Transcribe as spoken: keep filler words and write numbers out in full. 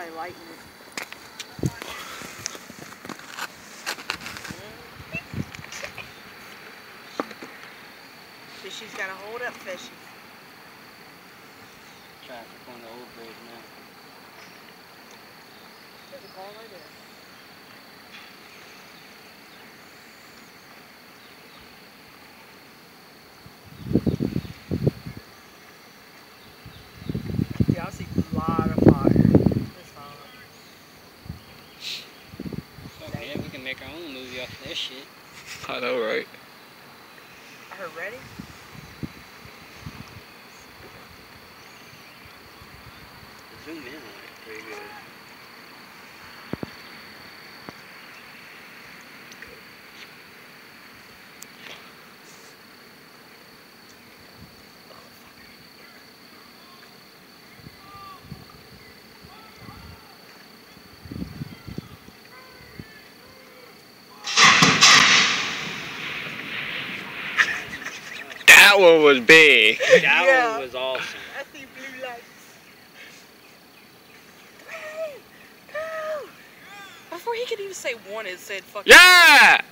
probably lighten it. Fishy's got to hold up, Fishy. Traffic on the old bridge now. There's a car right there. Yeah, I see a lot of fire. It's fine. Fuck yeah, we can make our own movie off this shit. I know, right? I heard ready. Zoom in on it pretty good. That one was big. That Yeah. one was awesome. I see blue lights. Three, two. Before he could even say one, it said fucking. Yeah!